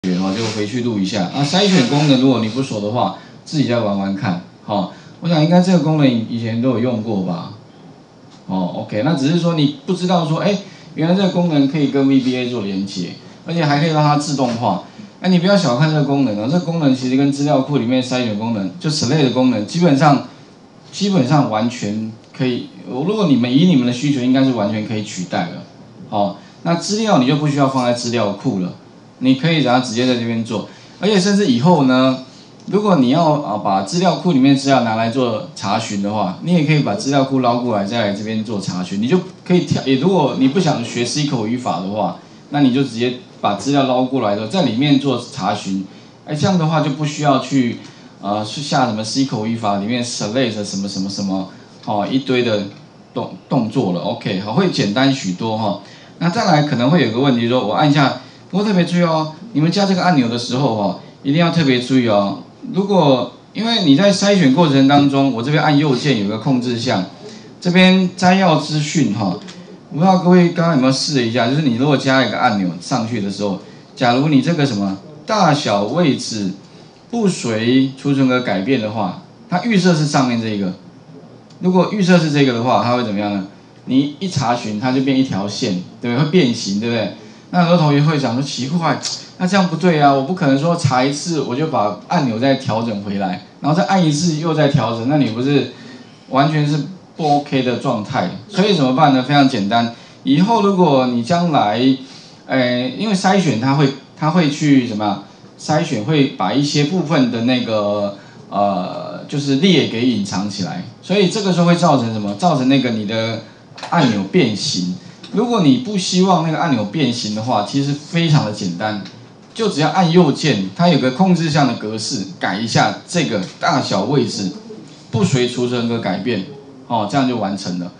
就回去录一下。啊，筛选功能如果你不熟的话，自己再玩玩看。好，我想应该这个功能以前都有用过吧。OK， 那只是说你不知道说，原来这个功能可以跟 VBA 做连接，而且还可以让它自动化。你不要小看这个功能哦，这个功能其实跟资料库里面筛选功能，就 select 的功能，基本上完全可以。如果以你们的需求，应该是完全可以取代了。那资料你就不需要放在资料库了，你可以让它直接在这边做，而且甚至以后呢，如果你要把资料库里面资料拿来做查询的话，你也可以把资料库捞过来，再来这边做查询，你就可以跳。如果你不想学 SQL 语法的话，那你就直接把资料捞过来之后，在里面做查询。这样的话就不需要去下什么 SQL 语法里面 select 什么什么什么，一堆的动作了。OK， 好，会简单许多那再来可能会有个问题说，我按一下，不过特别注意哦，你们加这个按钮的时候一定要特别注意哦。如果因为你在筛选过程当中，我这边按右键有个控制项，这边摘要资讯我不知道各位刚刚有没有试了一下，就是你如果加一个按钮上去的时候，假如你这个什么大小位置不随储存格改变的话，它预设是上面这个。如果预设是这个的话，它会怎么样呢？你一查询，它就变一条线，对不对？会变形，对不对？那很多同学会想说奇怪，那这样不对啊！我不可能说查一次我就把按钮再调整回来，然后再按一次又再调整，那你不是完全是不 OK 的状态？所以怎么办呢？非常简单，以后如果你将来，因为筛选它会去什么？筛选会把一些部分的那个就是列给隐藏起来，所以这个时候会造成什么？造成那个你的按钮变形。如果你不希望那个按钮变形的话，其实非常的简单，就只要按右键，它有个控制项的格式，改一下这个大小位置，不随储存格改变，这样就完成了。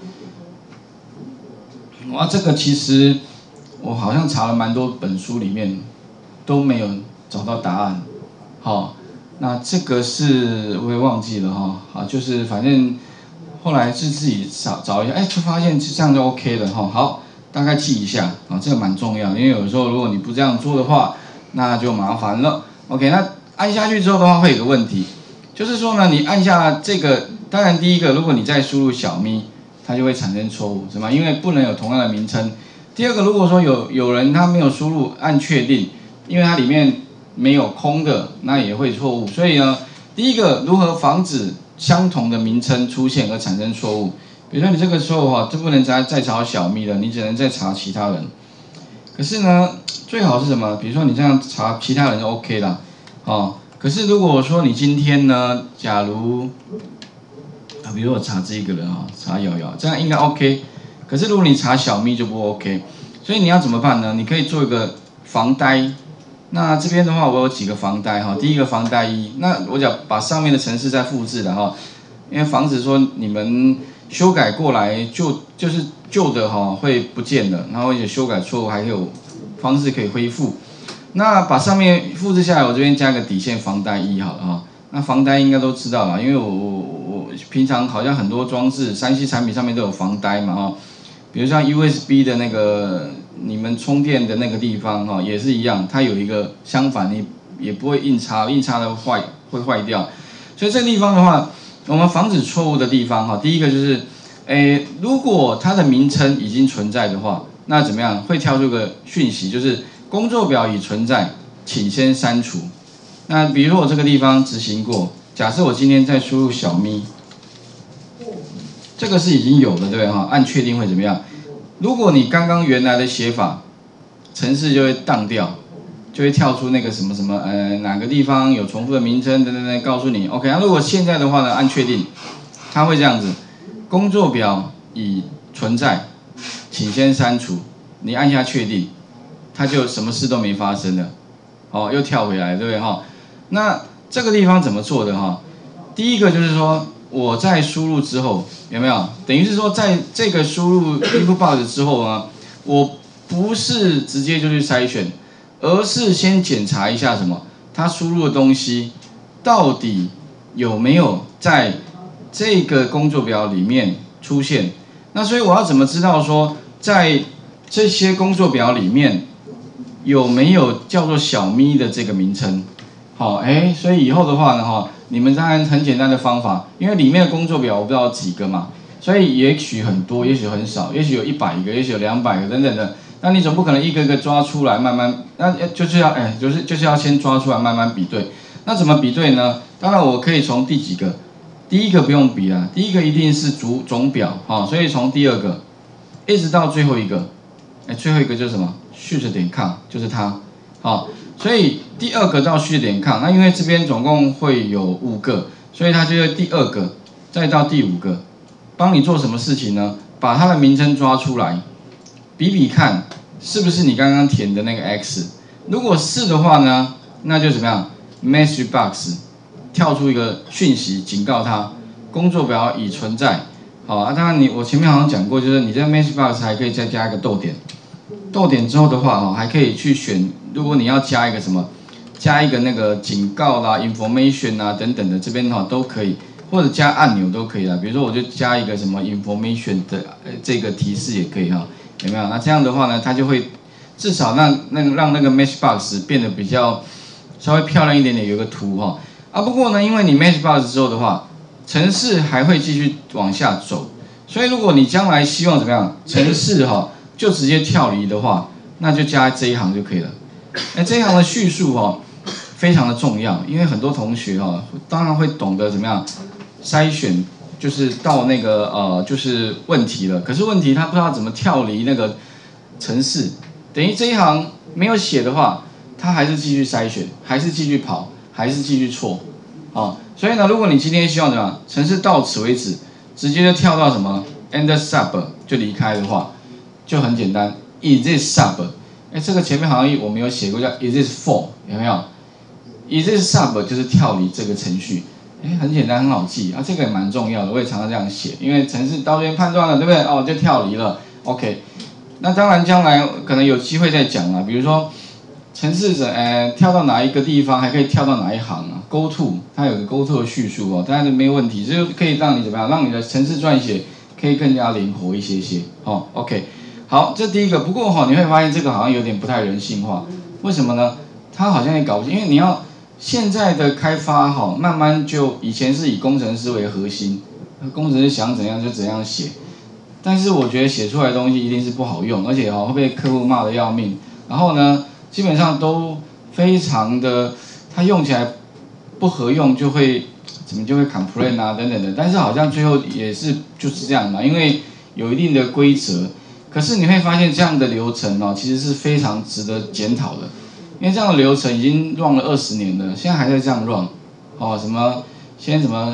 哇，这个其实我好像查了蛮多本书里面都没有找到答案。那这个是我也忘记了就是反正后来是自己找一下，就发现这样就 OK 了好，大概记一下这个蛮重要，因为有时候如果你不这样做的话，那就麻烦了。OK， 那按下去之后的话会有个问题，就是说呢，你按下这个，当然第一个，如果你再输入小咪，它就会产生错误，是吗？因为不能有同样的名称。第二个，如果说有人他没有输入，按确定，因为它里面没有空的，那也会错误。所以呢，第一个如何防止相同的名称出现而产生错误？比如说你这个时候就不能再查小咪了，你只能再查其他人。可是呢，最好是什么？比如说你这样查其他人就 OK 啦，可是如果说你今天呢，假如比如我查这个人查瑶瑶，这样应该 OK。可是如果你查小咪就不 OK， 所以你要怎么办呢？你可以做一个防呆。那这边的话，我有几个防呆第一个防呆1，那我讲把上面的程式再复制了因为防止说你们修改过来就是旧的会不见了，然后而且修改错误还有方式可以恢复。那把上面复制下来，我这边加个底线防呆1好了那防呆应该都知道了，因为我平常好像很多装置3C 产品上面都有防呆嘛比如像 USB 的那个你们充电的那个地方也是一样，它有一个相反，你也不会硬插的会坏掉。所以这个地方的话，我们防止错误的地方第一个就是，如果它的名称已经存在的话，那怎么样？会跳出个讯息，就是工作表已存在，请先删除。那比如说我这个地方执行过，假设我今天再输入小咪。这个是已经有的，对不对按确定会怎么样？如果你刚刚原来的写法，程式就会当掉，就会跳出那个什么什么哪个地方有重复的名称等等等，告诉你 OK。那如果现在的话呢，按确定，它会这样子，工作表已存在，请先删除。你按下确定，它就什么事都没发生了，又跳回来，对不对那这个地方怎么做的第一个就是说。我在输入之后有没有？等于是说，在这个输入 input box 之后呢，我不是直接就去筛选，而是先检查一下什么，它输入的东西到底有没有在这个工作表里面出现。那所以我要怎么知道说，在这些工作表里面有没有叫做小咪的这个名称？好，所以以后的话呢，你们当然很简单的方法，因为里面的工作表我不知道有几个嘛，所以也许很多，也许很少，也许有100个，也许有200个等等的。那你总不可能一个个抓出来慢慢，那就是要先抓出来慢慢比对。那怎么比对呢？当然我可以从第几个，第一个不用比啦，第一个一定是总表，所以从第2个一直到最后一个，最后一个就是什么？shoot.com 就是它，所以第2个到shoot.com，那因为这边总共会有5个，所以它就是第2个，再到第5个，帮你做什么事情呢？把它的名称抓出来，比比看是不是你刚刚填的那个 X， 如果是的话呢，那就怎么样 ？message box 跳出一个讯息警告它，工作表已存在。当然我前面好像讲过，就是你在 message box 还可以再加一个逗点，逗点之后的话，还可以去选，如果你要加一个什么，加一个那个警告啦、information 啊等等的，这边都可以，或者加按钮都可以啦。比如说我就加一个什么 information 的这个提示也可以有没有？那这样的话呢，它就会至少让那个 message box 变得比较稍微漂亮一点点，有个图不过呢，因为你 message box 之后的话，程式还会继续往下走，所以如果你将来希望怎么样，程式就直接跳离的话，那就加这一行就可以了。这一行的叙述非常的重要，因为很多同学当然会懂得怎么样筛选。就是到那个就是问题了，可是问题他不知道怎么跳离那个程式，等于这一行没有写的话，他还是继续筛选，还是继续跑，还是继续错，所以呢，如果你今天希望怎么样，程式到此为止，直接就跳到什么 end sub 就离开的话，就很简单 ，is this sub， 这个前面好像我们有写过叫 is this for， 有没有 ？is this sub 就是跳离这个程序。很简单，很好记这个也蛮重要的，我也常常这样写，因为程式到这边判断了，对不对？就跳离了 ，OK。那当然，将来可能有机会再讲啦，比如说程式者跳到哪一个地方，还可以跳到哪一行？Go to， 它有个 Go to 的叙述当然没有问题，这就可以让你怎么样，让你的程式撰写可以更加灵活一些，OK。好，这第一个，不过你会发现这个好像有点不太人性化，为什么呢？它好像也搞不清，因为你要。现在的开发慢慢就以前是以工程师为核心，工程师想怎样就怎样写，但是我觉得写出来的东西一定是不好用，而且会被客户骂得要命。然后呢，基本上都非常的，它用起来不合用就会就会 complain 等等的。但是好像最后也是就是这样嘛，因为有一定的规则。可是你会发现这样的流程其实是非常值得检讨的。因为这样的流程已经 run 了20年了，现在还在这样 run，什么先什么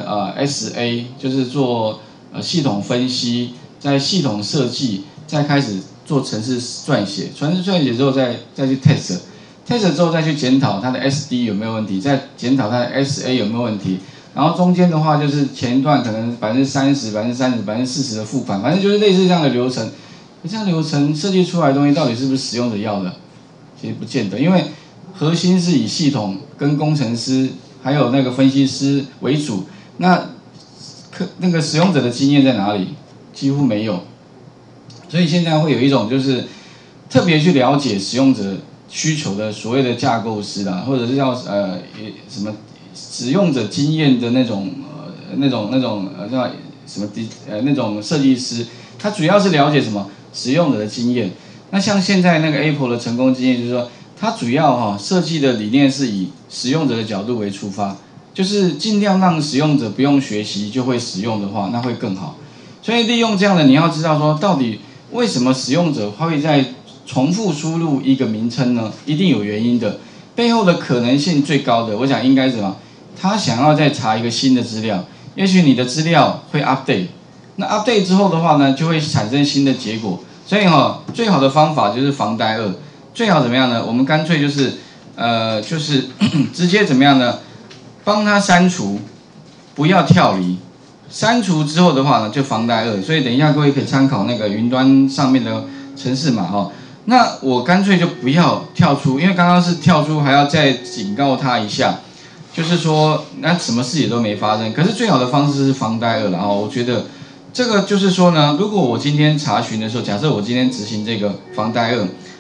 SA 就是做系统分析，在系统设计，再开始做程式撰写，程式撰写之后再去 test 之后再去检讨它的 SD 有没有问题，再检讨它的 SA 有没有问题，然后中间的话就是前一段可能30%、40%的复盘，反正就是类似这样的流程。这样流程设计出来的东西到底是不是使用者要的？其实不见得，因为核心是以系统跟工程师还有那个分析师为主，那个使用者的经验在哪里？几乎没有，所以现在会有一种就是特别去了解使用者需求的所谓的架构师啦，或者是叫什么使用者经验的那种叫什么那种设计师，他主要是了解什么使用者的经验。那像现在那个 Apple 的成功经验，就是说，它主要设计的理念是以使用者的角度为出发，就是尽量让使用者不用学习就会使用的话，那会更好。所以利用这样的，你要知道说，到底为什么使用者会在重复输入一个名称呢？一定有原因的，背后的可能性最高的，我想应该是什么？他想要再查一个新的资料，也许你的资料会 update， 那 update 之后的话呢，就会产生新的结果。所以最好的方法就是防呆2，最好怎么样呢？我们干脆就是直接怎么样呢？帮他删除，不要跳离。删除之后的话呢，就防呆2。所以等一下各位可以参考那个云端上面的程式码那我干脆就不要跳出，因为刚刚是跳出还要再警告他一下，就是说那什么事也都没发生。可是最好的方式是防呆2了我觉得。这个就是说呢，如果我今天查询的时候，假设我今天执行这个防呆2，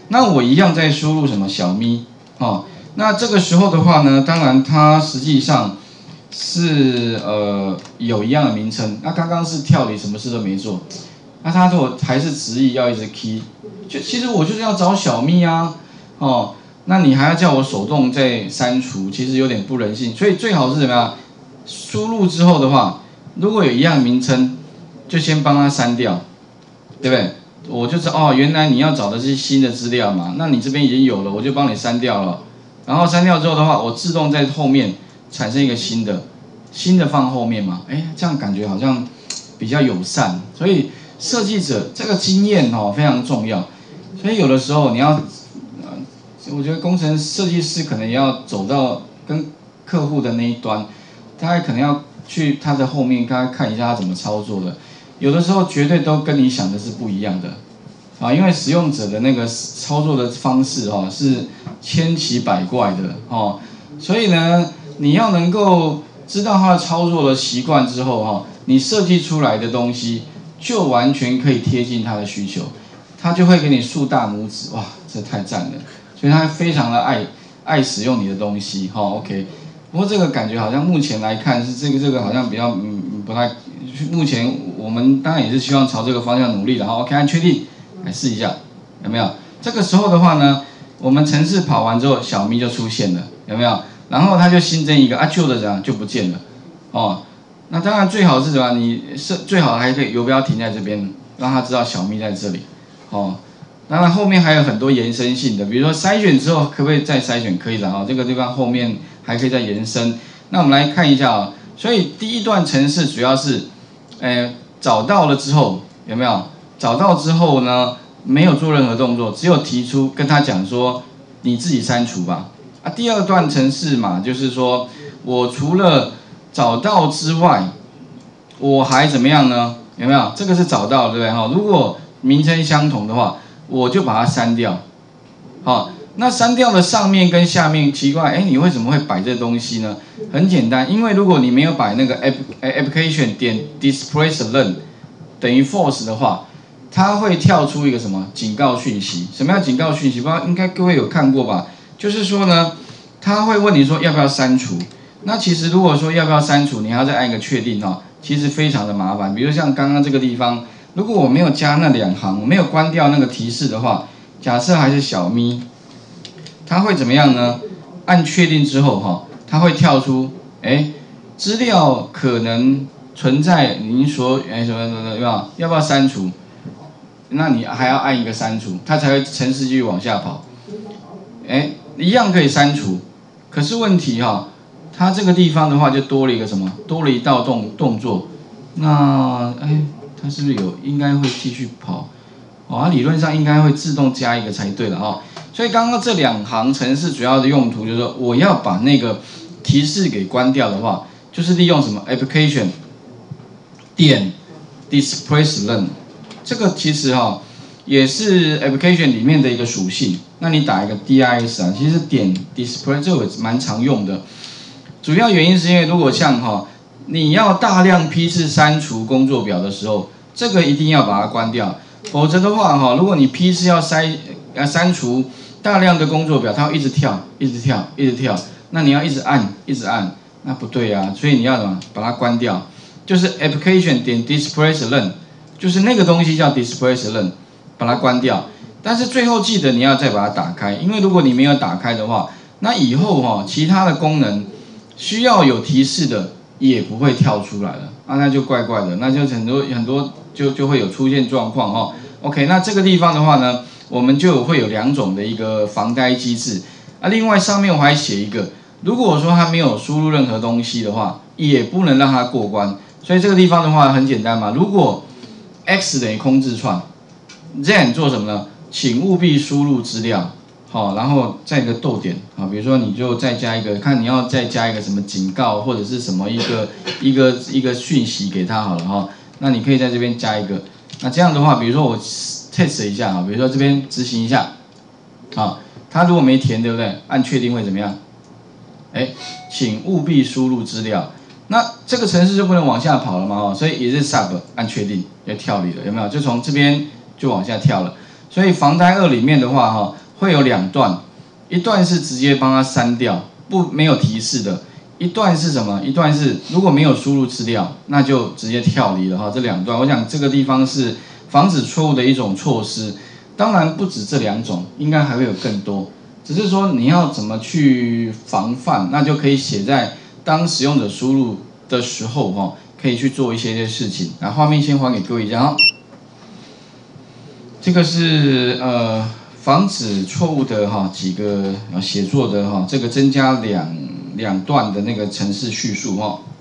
那我一样在输入什么小咪，哦，那这个时候的话呢，当然它实际上是有一样的名称，那刚刚是跳离，什么事都没做，那他说我还是执意要一直 key， 就其实我就是要找小咪啊，哦，那你还要叫我手动再删除，其实有点不人性，所以最好是怎么样？输入之后的话，如果有一样名称，就先帮他删掉，对不对？我就知道哦，原来你要找的是新的资料嘛，那你这边已经有了，我就帮你删掉了。然后删掉之后的话，我自动在后面产生一个新的放后面嘛，哎，这样感觉好像比较友善。所以设计者这个经验哦非常重要。所以有的时候你要，我觉得工程设计师可能也要走到跟客户的那一端，他可能要去他的后面，刚刚看一下他怎么操作的。有的时候绝对都跟你想的是不一样的，啊，因为使用者的那个操作的方式哈是千奇百怪的哦，所以呢，你要能够知道他的操作的习惯之后哈，你设计出来的东西就完全可以贴近他的需求，他就会给你竖大拇指，哇，这太赞了，所以他非常的爱使用你的东西哈 ，OK。不过这个感觉好像目前来看是这个好像比较不太，目前我们当然也是希望朝这个方向努力的哈。OK， 按确定，来试一下，有没有？这个时候的话呢，我们程式跑完之后，小咪就出现了，有没有？然后它就新增一个旧的怎样就不见了，哦。那当然最好是什么？最好还可以游标停在这边，让它知道小咪在这里，哦。当然后面还有很多延伸性的，比如说筛选之后可不可以再筛选？可以的哦，这个地方后面还可以再延伸。那我们来看一下啊，所以第一段程式主要是，找到了之后有没有？找到之后呢，没有做任何动作，只有提出跟他讲说你自己删除吧。啊，第二段程式嘛，就是说我除了找到之外，我还怎么样呢？有没有？这个是找到，对不对？哈，如果名称相同的话，我就把它删掉，好，那删掉的上面跟下面奇怪，哎，你为什么会摆这东西呢？很简单，因为如果你没有摆那个 application 点 displaceLen 等于 false 的话，它会跳出一个什么警告讯息？什么叫警告讯息？不知道应该各位有看过吧？就是说呢，它会问你说要不要删除。那其实如果说要不要删除，你还要再按一个确定哈，其实非常的麻烦。比如像刚刚这个地方。如果我没有加那2行，我没有关掉那个提示的话，假设还是小咪，它会怎么样呢？按确定之后哈，它会跳出，资料可能存在您所什么要不要删除？那你还要按一个删除，它才会程式继续往下跑。一样可以删除，可是问题哈，它这个地方的话就多了一个什么？多了一道动作，那它是不是应该会继续跑？哦，它理论上应该会自动加一个才对了哦。所以刚刚这2行程式主要的用途就是说，我要把那个提示给关掉的话，就是利用什么 application 点 displaceLen， 这个其实也是 application 里面的一个属性。那你打一个 dis 啊，其实点 display 这个蛮常用的。主要原因是因为如果像你要大量批次删除工作表的时候，这个一定要把它关掉，否则的话如果你批次要删除大量的工作表，它会一直跳，那你要一直按，那不对啊，所以你要什么？把它关掉，就是 application 点 displaceLen， 就是那个东西叫 displaceLen， 把它关掉。但是最后记得你要再把它打开，因为如果你没有打开的话，那以后其他的功能需要有提示的。也不会跳出来了那就怪怪的，那就很多就会有出现状况OK， 那这个地方的话呢，我们就会有2种的一个防呆机制另外上面我还写一个，如果说它没有输入任何东西的话，也不能让它过关。所以这个地方的话很简单嘛，如果 x 等于空字串 ，then 做什么呢？请务必输入资料。好，然后再一个逗点比如说你就再加一个，看你要再加一个什么警告或者是什么一个讯息给他好了那你可以在这边加一个。那这样的话，比如说我 test 一下比如说这边执行一下他如果没填，对不对？按确定会怎么样？请务必输入资料。那这个程式就不能往下跑了嘛所以也是 sub 按确定就跳离了，有没有？就从这边就往下跳了。 所以防呆2里面的话哈，会有2段，一段是直接帮它删掉，没有提示的。一段是什么？一段是如果没有输入资料，那就直接跳离了哈。这2段，我想这个地方是防止错误的一种措施。当然不止这2种，应该还会有更多。只是说你要怎么去防范，那就可以写在当使用者输入的时候哈，可以去做一些事情。那画面先还给各位一下哈。这个是防止错误的哈几个写作的哈，这个增加两段的那个程式叙述哈。